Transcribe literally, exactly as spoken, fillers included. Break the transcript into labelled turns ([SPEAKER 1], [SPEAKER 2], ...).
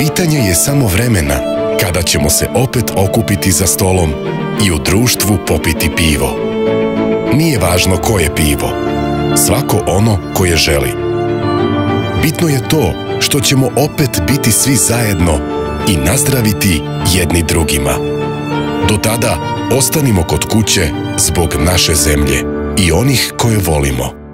[SPEAKER 1] Pitanje je samo vremena kada ćemo se opet okupiti za stolom i u društvu popiti pivo. Nije važno koje pivo, svako ono koje želi. Bitno je to što ćemo opet biti svi zajedno i nazdraviti jedni drugima. Do tada ostanimo kod kuće zbog naše zemlje i onih koje volimo.